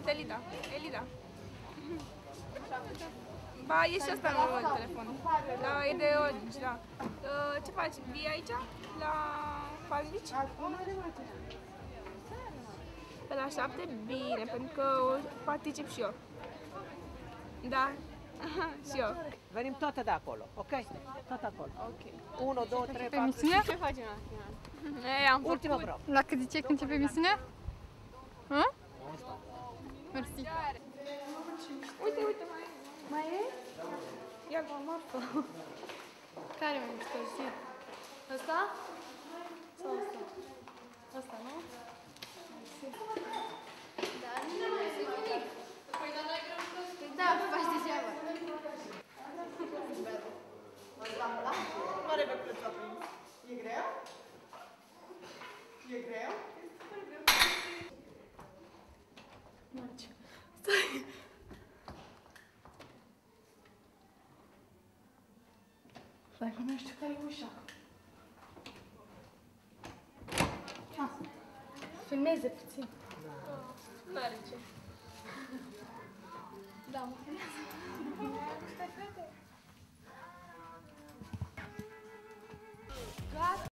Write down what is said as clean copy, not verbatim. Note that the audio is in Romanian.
Sunt Elida. Elida. Ba, e și asta în telefon. Da, e de Orange, da. Ce faci? Vii aici? La Palmici? Pe la 7? Bine, pentru că particip și eu. Da. Și eu. Venim toate de acolo, ok? Tot acolo. Ok. 1, 2, 3, 4, Emisiunea? Ce facem la final? Am ultima făcut. probă. La cât zice când începe emisiunea? Hă? Mersi. Uite, uite, mai e? Ia cu marfă. Care mai mișto? Zi. Ăsta? Sau ăsta? Ăsta, nu? Da, nu mai zic nimic. Păi, dar n-ai greu să spui. Da, faci degeaba. Mare pe plăța prins. E greu? E greu? Mergi. Stai că nu știu care e ușa. Filmeze puțin. Merge. Da, mă filmează.